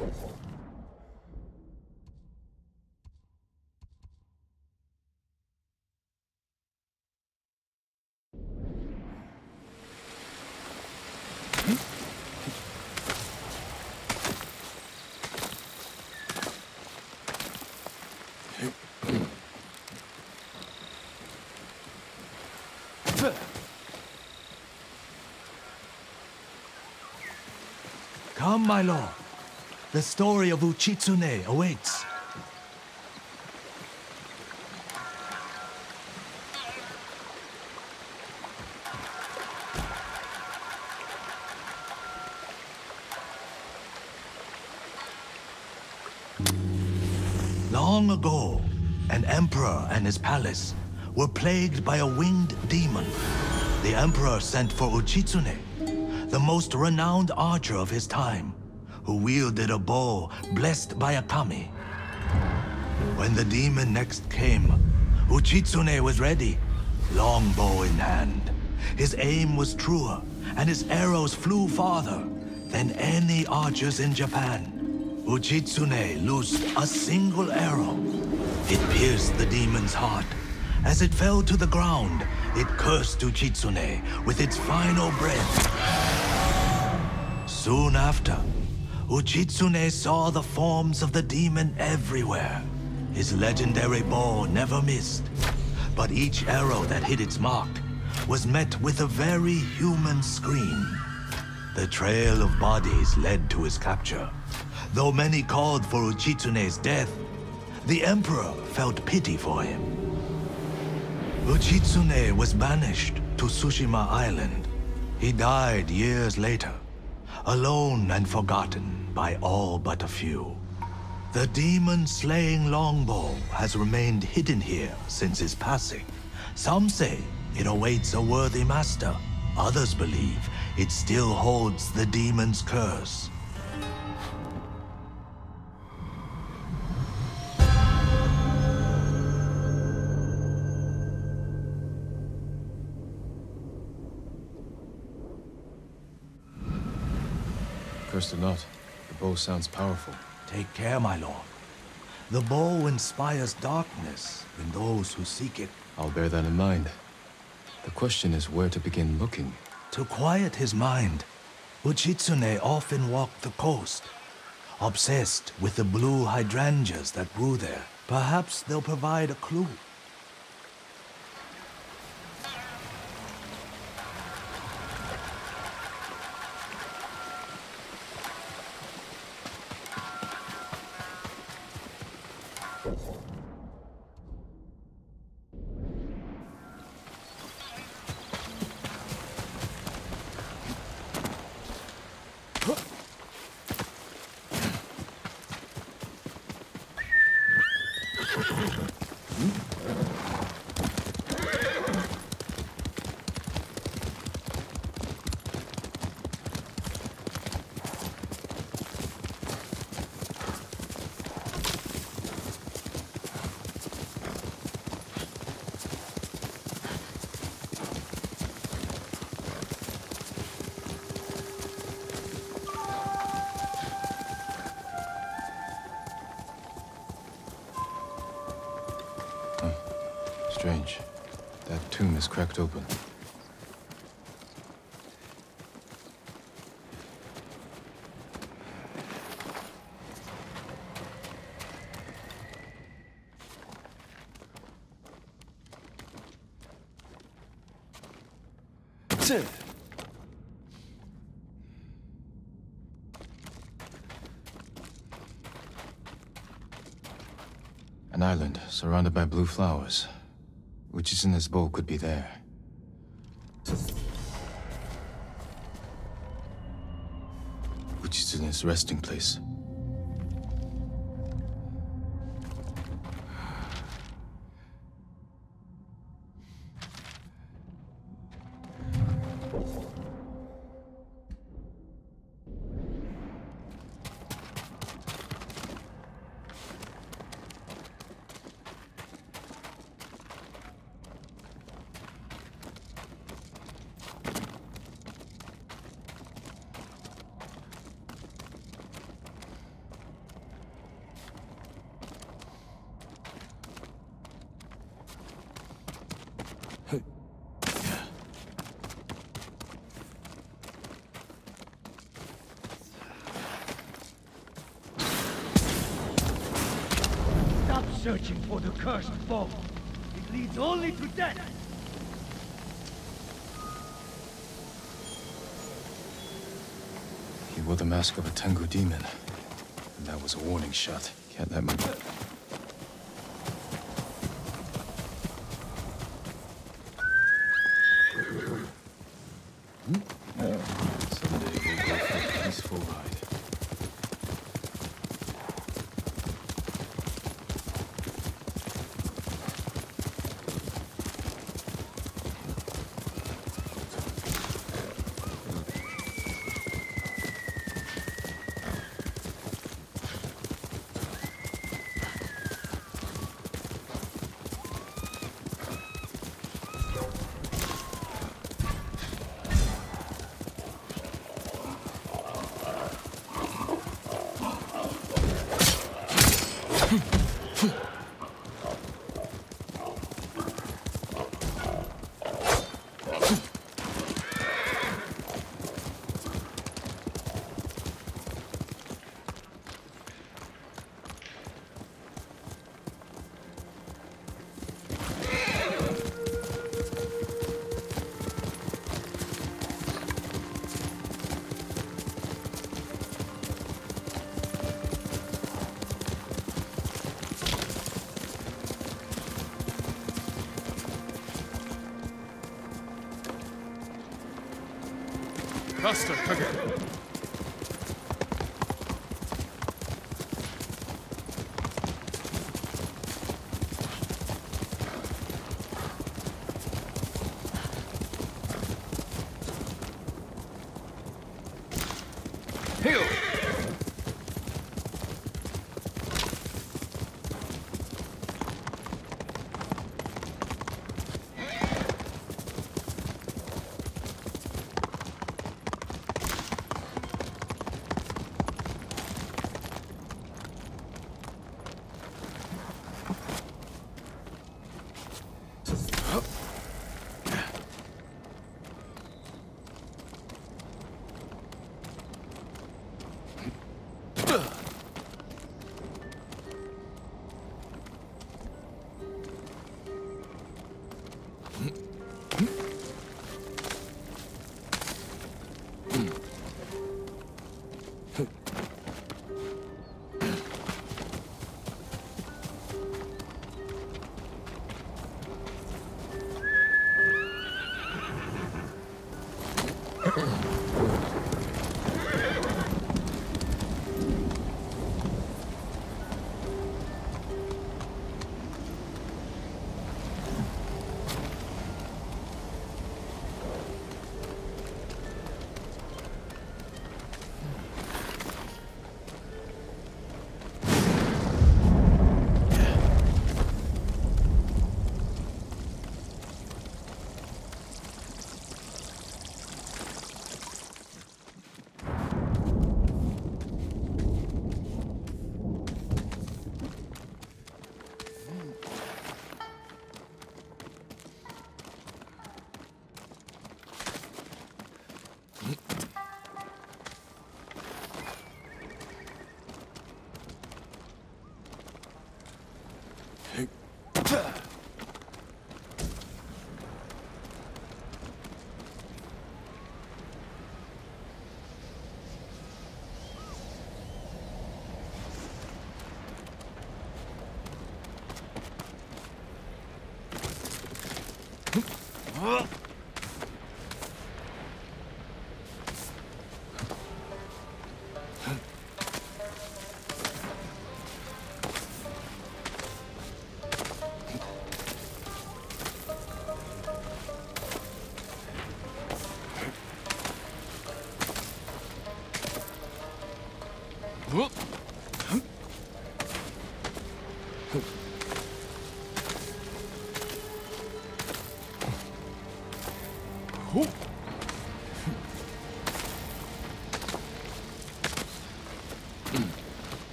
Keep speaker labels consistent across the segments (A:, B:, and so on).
A: Come, my lord. The story of Uchitsune awaits. Long ago, an emperor and his palace were plagued by a winged demon. The emperor sent for Uchitsune, the most renowned archer of his time, who wielded a bow blessed by a kami. When the demon next came, Uchitsune was ready, longbow in hand. His aim was truer, and his arrows flew farther than any archers in Japan. Uchitsune loosed a single arrow. It pierced the demon's heart. As it fell to the ground, it cursed Uchitsune with its final breath. Soon after, Uchitsune saw the forms of the demon everywhere. His legendary bow never missed, but each arrow that hit its mark was met with a very human scream. The trail of bodies led to his capture. Though many called for Uchitsune's death, the emperor felt pity for him. Uchitsune was banished to Tsushima Island. He died years later, alone and forgotten by all but a few. The demon-slaying longbow has remained hidden here since his passing. Some say it awaits a worthy master. Others believe it still holds the demon's curse.
B: Cursed or not, the bow sounds powerful.
A: Take care, my lord. The bow inspires darkness in those who seek it.
B: I'll bear that in mind. The question is where to begin looking.
A: To quiet his mind, Uchitsune often walked the coast, obsessed with the blue hydrangeas that grew there. Perhaps they'll provide a clue.
B: Strange. That tomb is cracked open. An island surrounded by blue flowers. Uchitsune's bow could be there. Uchitsune's resting place.
C: searching for the cursed bow. It leads only to death.
B: He wore the mask of a Tengu demon. And that was a warning shot. Can't let me... Someday we'll go for a peaceful ride.
D: Faster, Kage. Heal!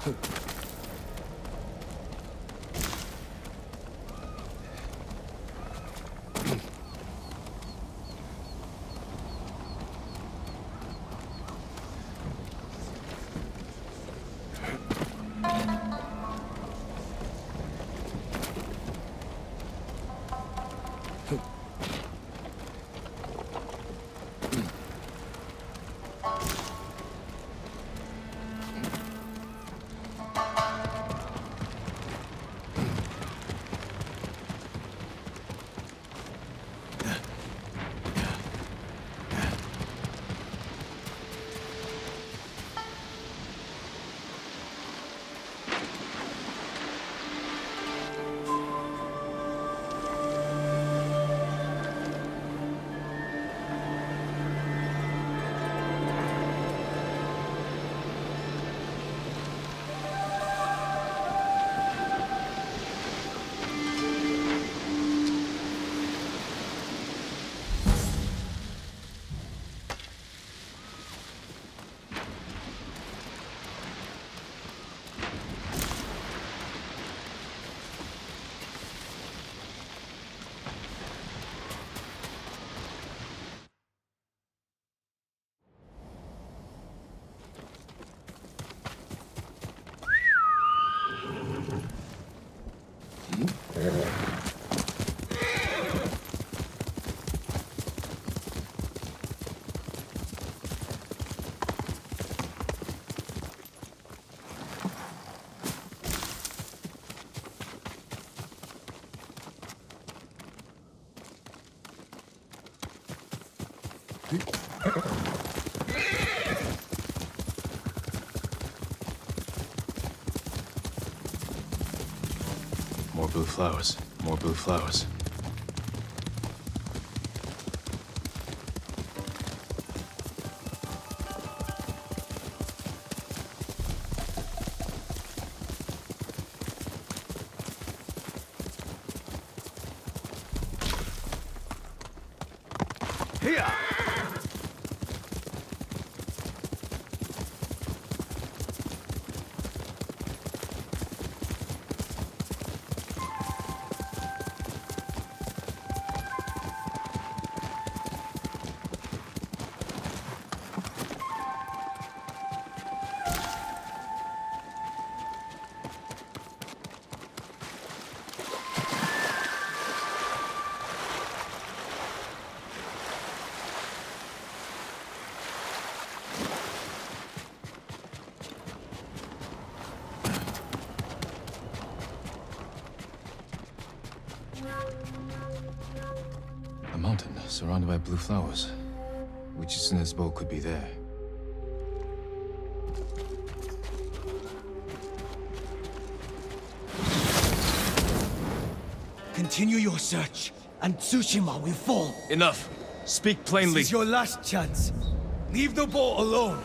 B: More blue flowers. More blue flowers.
C: Here!
B: A mountain surrounded by blue flowers. Uchitsune's bow could be there.
C: Continue your search, and Tsushima will fall.
D: Enough. Speak plainly.
C: This is your last chance. Leave the boat alone.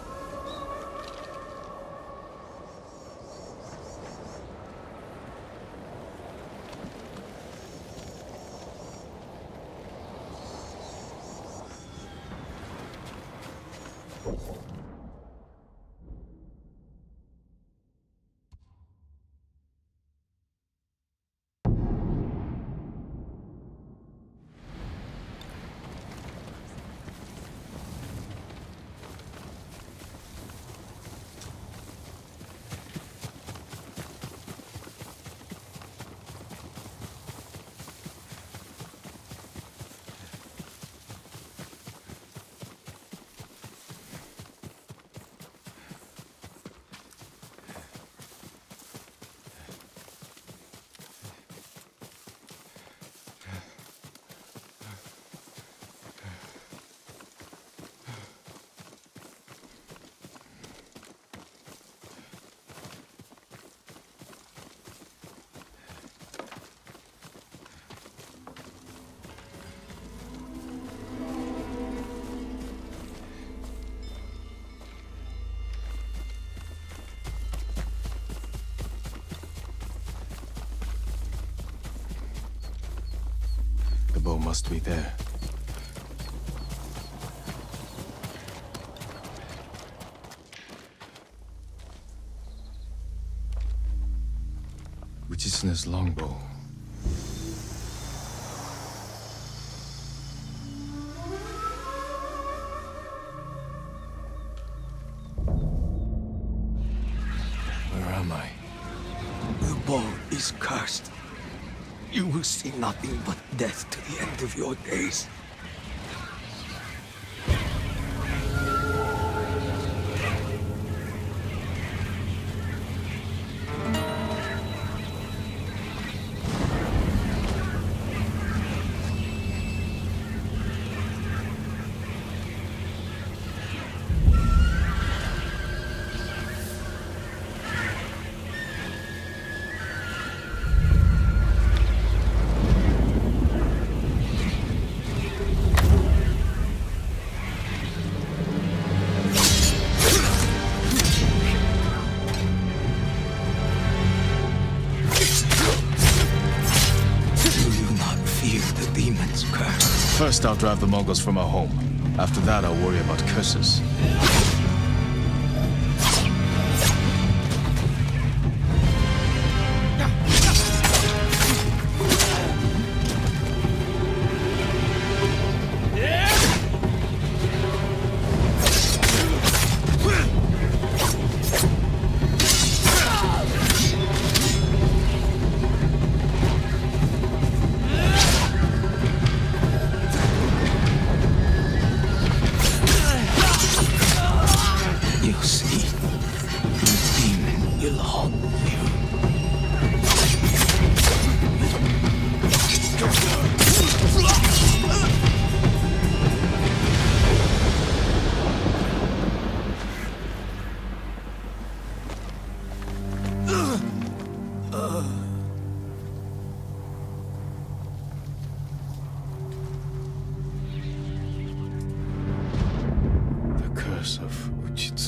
B: The bow must be there. Uchitsune's longbow. Where am I?
E: The bow is cursed. You will see nothing but death to the end of your days.
B: First, I'll drive the Mongols from our home. After that, I'll worry about curses. The curse of Uchitsu.